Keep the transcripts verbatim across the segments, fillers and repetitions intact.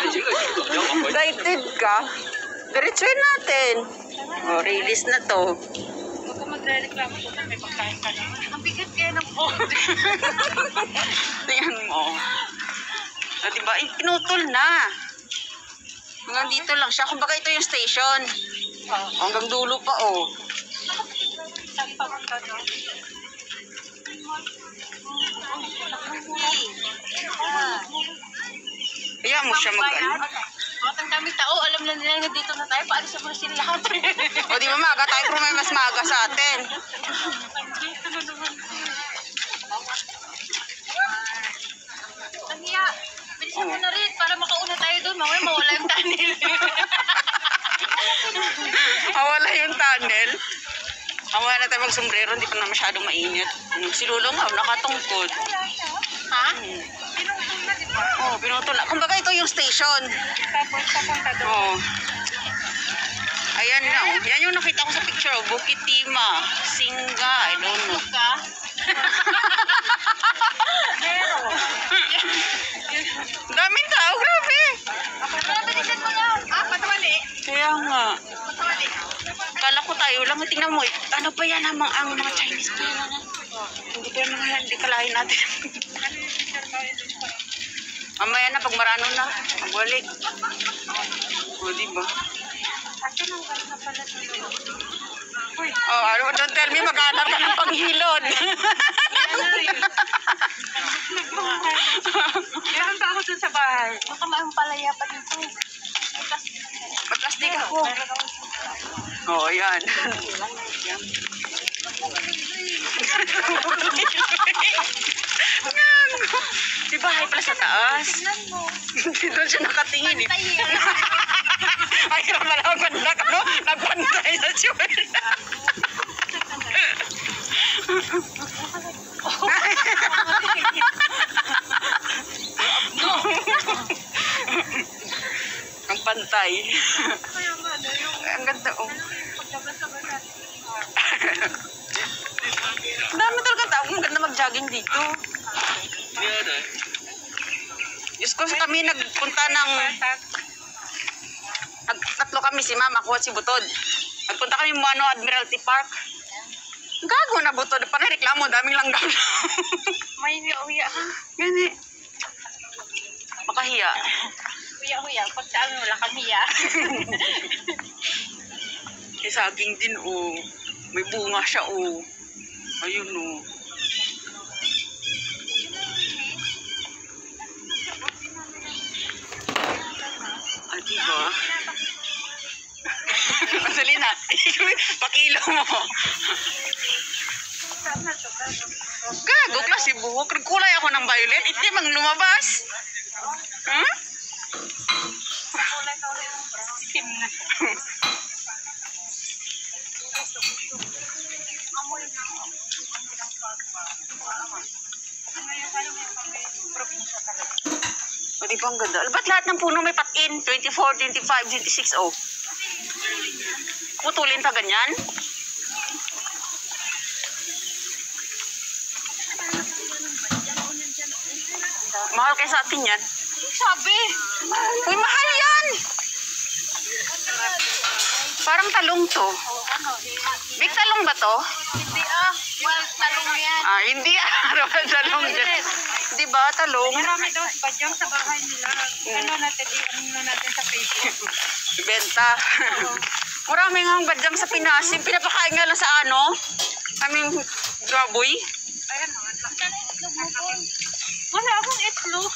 Excited ka? Diretsuin natin. O, release na to. Huwag ka magre-reklamo ko na may pagkain ka naman. Ang bigat kaya ng phone. Tingnan mo. O, diba? Eh, pinutol na. Hanggang dito lang siya. Kumbaga ito yung station. Oh. Hanggang dulo pa, oh. Saan pa kang gano'n? Kaya mo siya mag-ano. Bakit ang daming tao, alam na nila na dito na tayo, paano sa mga sila lahat? O di ba maaga tayo, pero may mas maaga sa atin. Dito na naman. Ang hiya, bilisan mo na rin para makauna tayo doon, mamaya mawala yung tunnel. Mawala yung tunnel. Mamaya na tayo mag-sombrero, hindi pa na masyadong mainit. Si Lolo nga, nakatungkod. Ha? Hmm. Pinutol na, di ba? Oo, oh, pinutol na. Kumbaga ito yung station. Tapos papunta doon. Oo. Oh. Ayan na, oh. Yan yung nakita ko sa picture, oh. Bukit Tima, Singa, I don't know. Ka? Pero. Daming tao, grabe. Bilisan mo lang. Ah, patawali. Kaya nga. Patawali. Kala ko tayo lang, tingnan mo, eh. Ano pa yan ang mga, ang mga Chinese pa yan? Hindi pa yan, hindi kalahin natin. Mamaya na, pag marano na, magbalik. O, diba? Oh, ano, don't tell me, maghanap ka ng panghilod. Meron pa ako dun sa bahay. Baka maang palaya pa dito. Magplastik ako. Oo, oh, yan. Di ba high pala sa taas? Doon siya nakatingin eh. Ay, naman ako ganda ka, no? Nagpantay sa chewel. Ang pantay. Ang ganda, oh. Ang dami talaga tao. Ang ganda mag-jogging dito. Diyos ko, kami nagpunta ng... Nagtatlo kami, si Mama, ako at si Butod. Nagpunta kami Mano Admiralty Park. Gago na Butod. Panareklamo, daming langgam. May huya-huya ka. Gani. Makahiya. Huya-huya. Pag sa amin, wala kang hiya. May saging din, oh. May bunga siya, oh. Ayun, oh. Ah, diba? Masalina, pakilo mo. Gago, klase buhok. Nagkulay ako ng violet. Itim ang lumabas. Huh? Tim na. O di ba ang ganda? Ba't lahat ng puno may patin? twenty-four, twenty-five, twenty-six, oh. Putulin pa ganyan? Mahal kayo sa atin yan. Sabi! Uy, mahal yan! Parang talong to. Big talong ba to? Hindi ah. Well, talong yan. Ah, hindi ah. Talong dyan. Di ba, talong? Marami daw badyang sa bahay nila. Ano natin, i-ano natin sa Facebook. Benta. Marami nga ang badyang sa Pinas. Yung pinapakain nga lang sa ano? Aming baboy. Ayan o. Wala akong itlog.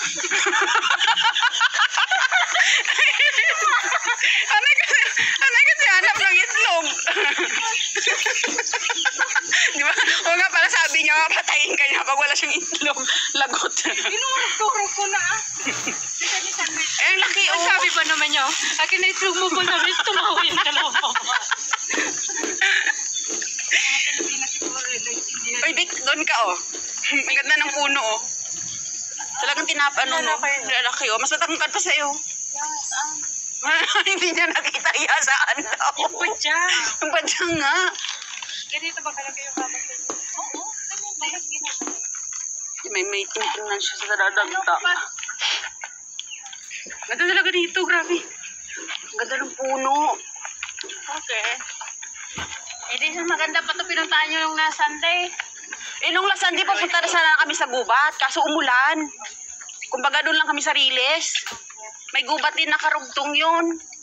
Ano kasi, ano kasi hanap ng itlog? Di ba? O nga pala sabi niya, patayin ka niya pag wala siyang itlog. Lagot. Inurog-turog ko na ah. Eh, ang laki Ang oh. sabi pa naman niyo, akin na itlog mo pa namin, tumawin ka lang po. Uy, Vic, doon ka oh. Ang ganda ng puno oh. Talagang tinapa ano no. Lalaki oh. Mas matangkad pa sa'yo. Hindi niya nakita iya saan daw. Yung badyang. Yung badyang nga. Ganito ba kalaki yung kapas ko? Oo. Bakit ginagawa? May may tingnan siya sa dadagta. Ganda talaga dito, grabe. Ganda ng puno. Okay. Eh, di maganda pa ito pinuntahan nyo nung na Sunday. Eh, nung last Sunday, papunta na sana kami sa gubat. Kaso umulan. Kumbaga doon lang kami sa Riles. May gubat din nakarugtong yun.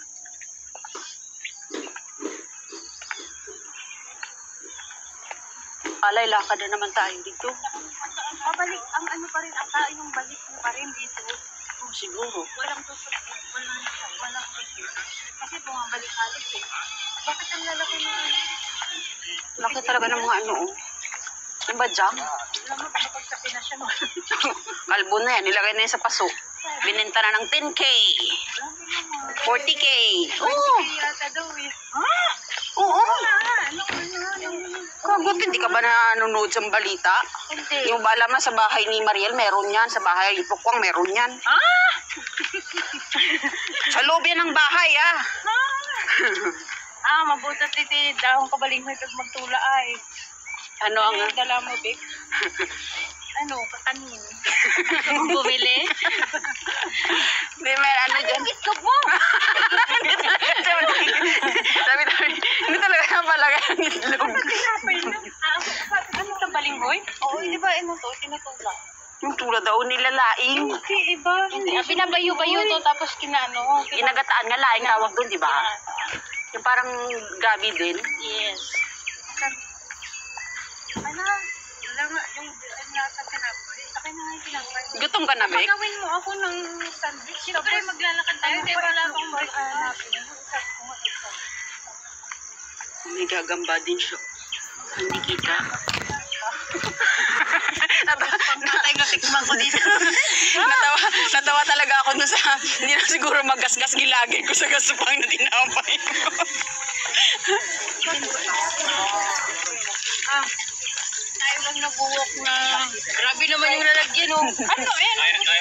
Alay, lakad na naman tayo dito. Pabalik, ang ano pa rin, ang tao yung balik mo pa rin dito. Oh, siguro. Walang tusok, walang, walang tusok. Kasi bumabalik halos eh. Bakit ang lalaki na, Laki talaga ng mga ano, oh. Yung badyang. alam mo, kapag sa Pinas siya mo. Kalbo na yan, nilagay na yan sa paso. Binenta na ng ten K. forty K. Oo. Kaya yata daw eh. Ha? Oo. Ah, ano, ano, ano. Kagot, hindi ka ba nanonood sa balita? Hindi. Yung ba alam na sa bahay ni Mariel, meron yan. Sa bahay ni Pukwang, meron yan. Ah! Sa loob yan ng bahay, ah. Ah, mabutat titi, dahong kabaling mo ito magtula ay. Ano ang... Ano yung dala mo, Vic? Ano, kakanin. Bumili? Hindi, may ano dyan. Ang itlog mo! Sabi tabi, hindi talaga yung palagay ng itlog. Tinapay na. Ah, ano ito, balinghoy? Oo, di ba, ano to, tinatula. Yung tula daw nilalaing. Hindi, iba. Hindi, ah, binabayo-bayo to, tapos kinano. Inagataan nga laing tawag doon, di ba? Yung parang gabi din. Yes. Ano? Wala nga, yung ano nasa tinapay. Akin na nga yung tinapay. Gutom ka na, Bek? Pagawin mo ako ng sandwich. Siyempre, maglalakad tayo. Di ba wala akong mag-hanapin? May gagamba din siya. Hindi kita. Natay na tikman ko dito. natawa, natawa talaga ako dun sa, hindi na siguro magasgas gilagay ko sa gasupang na tinapay ko. Ah, tayo lang nag-walk na. Grabe naman yung lalagyan, oh. Ano, eh?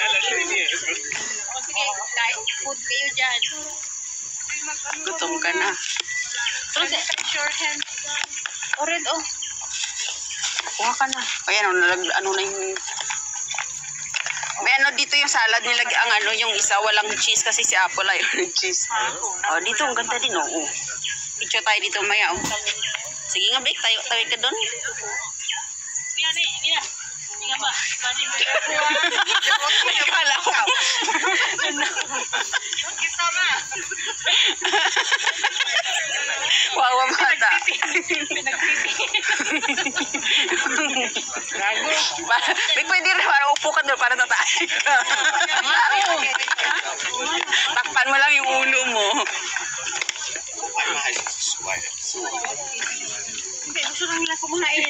O, sige, light food kayo dyan. Gutom ka na. Short hand. O, red, oh. Kuha ka na. Ayan, ano, nalag, ano na yung... May ano dito yung salad nilag ang ano yung isa walang cheese kasi si Apple ay walang cheese. Oh, dito ang ganda din, oh. Oh. Picture tayo dito maya, oh. Sige nga, Bek, tayo, tayo ka doon. Yan eh, yan. Hindi nga ba? Kala ko. Kasama. Wawa mata. Bek, pwede rin para upo ka doon para tatayo ka. Takpan mo lang yung ulo mo. Hindi, gusto lang nila kumain.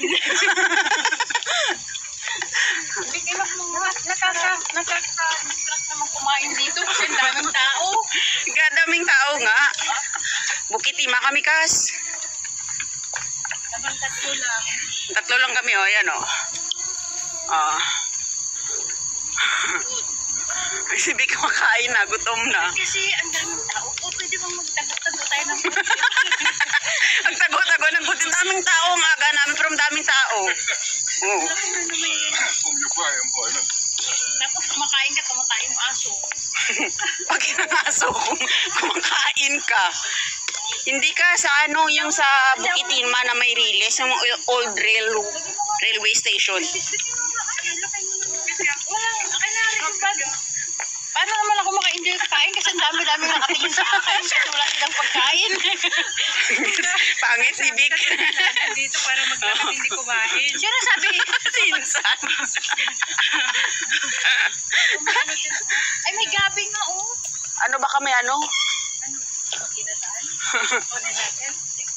Hindi, iwag mo nga. Nakaka, nakaka-distract naman kumain dito kasi ang daming tao. Gadaming tao nga. Bukit Ima kami, Kas. Sabang tatlo lang. Tatlo lang kami, oh. Ayan, oh. Ah. Si Bik makain na, gutom na. Kasi ang daming tao. O, pwede bang magtago-tago tayo ng Ang tago-tago ng buti. Daming tao nga, aga namin, pero daming tao. Oo. Tapos kumakain ka, kumakain yung aso. Pag inaso kung kumakain ka. Hindi ka sa ano, yung sa Bukitima na may riles, yung old rail, railway station. Walang, akin na rin yung bag. Paano naman ako maka-enjoy kakain kasi ang dami-dami nakatingin sa akin kasi wala silang pagkain. Pangit si Vic. Dito para maglakad hindi kumain. Sino sabi? Sinsan. Ay, may gabi nga, oh. Ano ba kami ano? Ano? Ginataan? Kunin natin.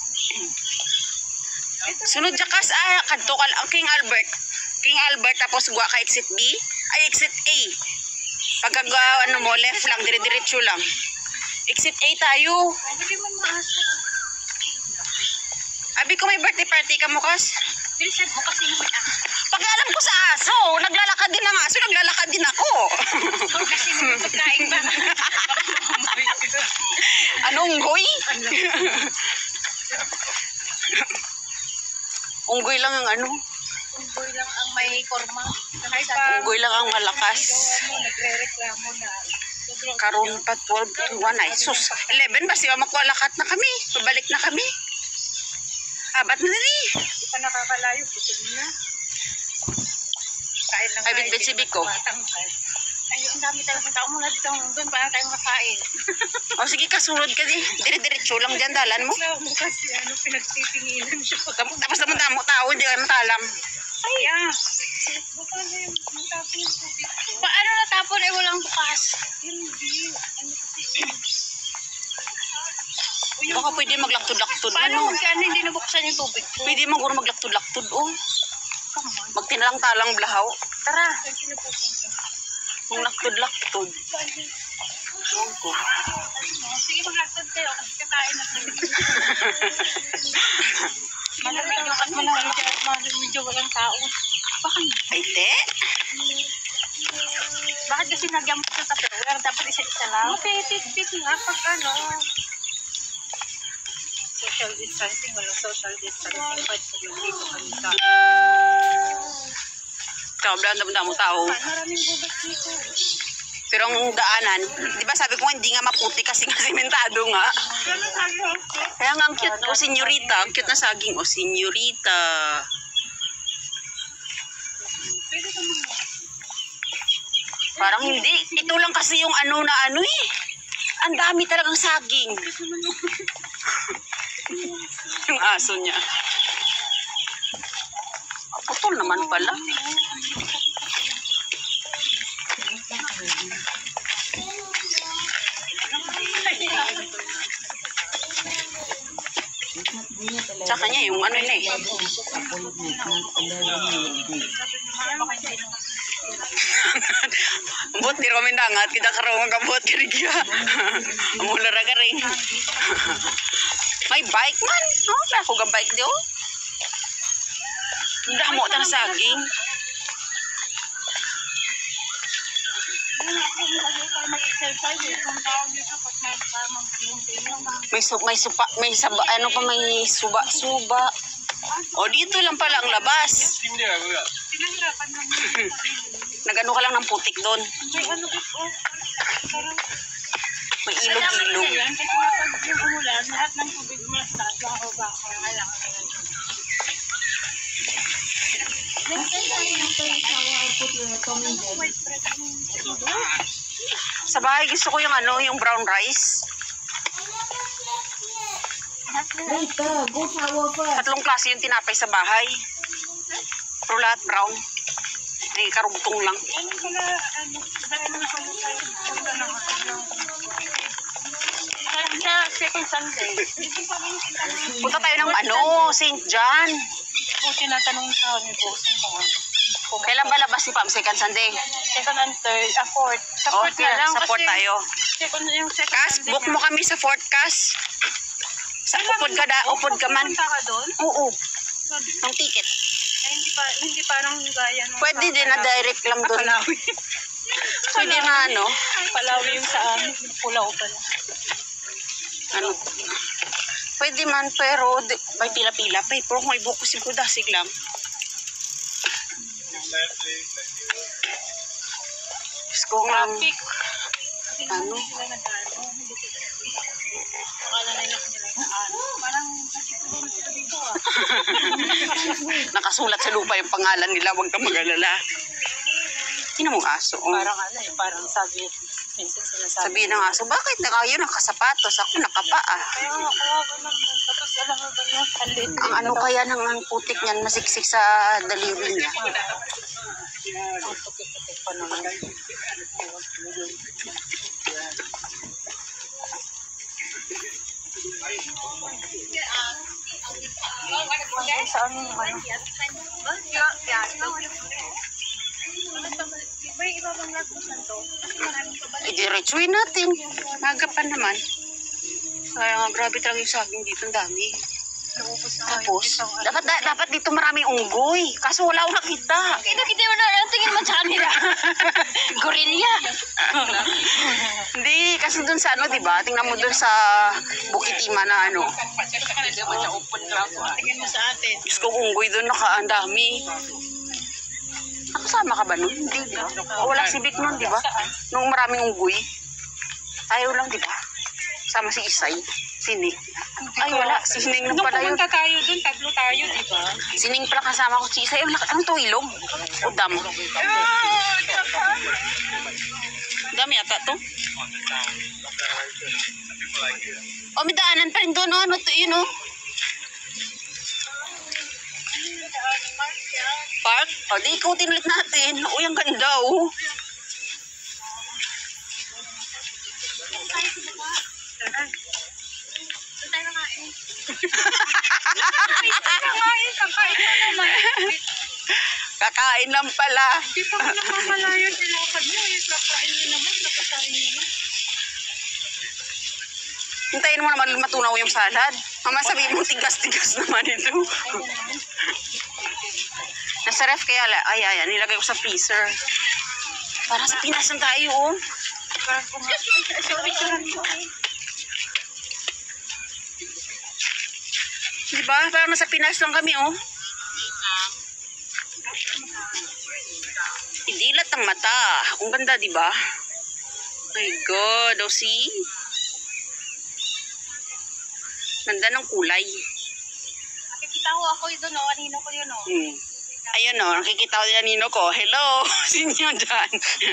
Sunod jakas, ah, kadto ka ang King Albert. King Albert, tapos guwa ka exit B. Ay, exit A. Pagka ano mo, left lang, dire-diretso lang. Exit A tayo. Hindi mo maaso. Abi ko may birthday party ka mo, Kas. Bilisan mo kasi may aso. Pag alam ko sa aso, naglalakad din ang aso, naglalakad din ako. Kasi may pagkain ba? Anong goy? Unggoy lang ang ano. Unggoy lang ang may korma. Unggoy lang ang malakas. Nagre-reklamo na. Sobrang Karon pa twelve to one ay sus. eleven ba siya makualakat na kami. Pabalik na kami. Abat na dali. Hindi pa nakakalayo. Busog na. Kain lang Ay, bitbit si Biko. Ay, ang dami talagang tao mula dito. Doon pa tayong makain. O sige, kasunod ka di. Dire-diretso lang dyan, dalan mo. Wala mo kasi ano, pinagtitinginan siya. Tapos tapos naman damo tao, hindi ka matalam. Ay, yeah. Baka na yung matapon yung tubig ko. Paano natapon? Eh, walang bukas. Hindi. Ano kasi? Baka pwede maglaktod-laktod. Paano Ano? kung ano hindi nabuksan yung tubig ko? Pwede mo guro maglaktod-laktod, oh. Magtinalang-talang blahaw. Tara. Kung laktod-laktod. Ewan ko. Sige, maglaktod kayo. Kasi kakain na kayo. Malamig yung at malamig at malamig medyo walang tao. Bakit? Ay, te? Bakit kasi nagyan mo sa tupperware? Dapat isa-isa lang. Mapit-pit nga pag ano. Social distancing, walang social distancing. Pwede sa yung dito kanita. Kabla ang damo tao. Maraming gubat dito. Pero ang daanan, di ba sabi ko nga, hindi nga maputi kasi nga sementado nga. Gano'n tayo? Kaya nga ang cute, o senyorita. Ang cute na saging, o senyorita. Pwede ka mga. Parang hindi. Ito lang kasi yung ano na ano eh. Ang dami talagang saging. Yung aso niya. Ah, putol naman pala. Tsaka niya yung ano na eh. Bot, di kami nangat. Kita karong kabot karigya. Amula raga rin. May bike man. Oh, may ako ga bike di oh. Damo tan saging. May su may supa, may saba, ano pa may suba, suba. O dito lang pala ang labas. Pinahirapan lang mo. Nagano ka lang ng putik doon. May ano ito. Parang May ilog-ilog. yan. Kasi nga pag yung umulan, lahat ng tubig mas taas lang o ba? Kaya nga lang. Sa bahay gusto ko yung ano, yung brown rice. Later, go shower first. Tatlong klase yung tinapay sa bahay. Pero lahat brown. Ay, karugtong lang. Ano pala, ano, dahil mga pala tayo. Punta na ako. Sa second Sunday. Dito pa rin yung Punta tayo ng ano, Saint John. kung tinatanong sa ni Boss kung ano. Kailan ba labas si Pam? Second Sunday? Second and third, ah, fourth. Sa Oh, fourth na lang. sa fourth kasi tayo. Second, yung second Kas, Sunday book niya. mo kami sa fourth, Kas. Sa upod ka da, upod ka man. Pupunta ka doon? Oo, ng ticket. Ay, hindi pa, hindi parang gaya nung Pwede sa din na Palawi. direct lang doon. Palawi. Pwede na ano, Palawi yung sa amin. Pulaw pala. ano. Pwede man, pero di, may pila-pila pa eh. Pero kung may buko siguro dasig lang. Diyos ko nga, Traffic. ano, Sila nag-ano. Hindi ko. Akala na yung nila yung ano. Parang nakikita na sila dito ah. nakasulat sa lupa yung pangalan nila, huwag kang mag-alala. Tingnan mo aso. Oh. Parang ano eh, parang sabi, minsan sinasabi. Sabihin ng aso, bakit na kayo nakasapatos? Ako nakapaa. Kaya nga, kawawa naman. Tapos alam mo ba na, ang liit. Ang ano kaya ng ang putik niyan, masiksik sa daliri niya. Ang putik-putik pa naman. Hanggang saan yung ano? Idiretsuin natin. Maga pa naman. Kaya nga, grabe talaga yung saging dito. Ang dami. Tapos, dapat da, dapat dito maraming unggoy. Kaso wala akong nakita. Kita-kita mo na, ang tingin mo sa kanila. Gorilla. Hindi, kasi dun sa ano, di ba? Tingnan mo dun sa Bukitima na ano. Tingin mo sa atin. Diyos ko, unggoy dun, naka, ang dami. Nakasama ka ba nun? Hindi, di ba? O, wala si Vic nun, di ba? Nung maraming unggoy. Tayo lang, di ba? Sama si Isay. Sini. Ay, wala. Si Sining lang Nung pala yun. pumunta tayo dun, tatlo tayo, di ba? Sining pala kasama ko si Isay. Ang, ang to, ilog. O dam. Dam yata to. O, may daanan pa rin doon. Oh. Ano to, yun, oh. Park? O, di ikutin ulit natin. Uy, ang ganda, oh. Kakain, kakain na naman. Kakain lang pala. Di pa ka nakamalaya nilakad mo. Eh. Kakain mo naman, nakakain mo naman. Hintayin mo naman matunaw yung salad. Mama, sabihin mo, tigas-tigas naman ito. Nasa ref kaya, ay, ay, nilagay ko sa freezer. Para sa Pinas lang tayo, oh. Sorry, sorry. Diba? Para sa Pinas lang kami, oh. Idilat ang mata. Ang ganda, diba? My God, oh, see? Ganda ng kulay. Nakikita ko ako yun, no? Anino ko yun, no? Hmm. Ayun, oh. Nakikita ko din ang nino ko. Hello! Sino yun dyan?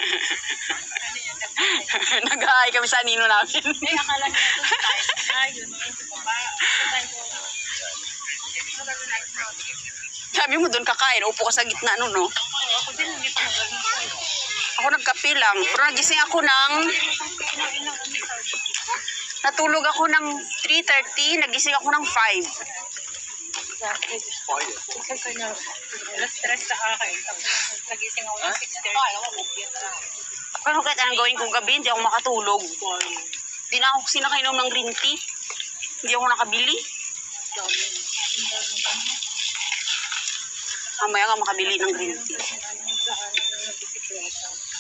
Nag-aay kami sa nino namin. Eh, akala niya ito tayo. Ay, yun. Sabi mo doon kakain, upo ka sa gitna nun, no? Ako din, hindi pa magaling ko. Ako nagkape lang. Pero nagising ako ng... Natulog ako ng three thirty, nagising ako ng five. Kasi na, stress sa akin. Nagising ako ng six thirty. Pero kahit anong gawin kong gabi, hindi ako makatulog. Hindi na ako sinakainom ng green tea. Hindi ako nakabili. Mamaya nga makabili ng green tea.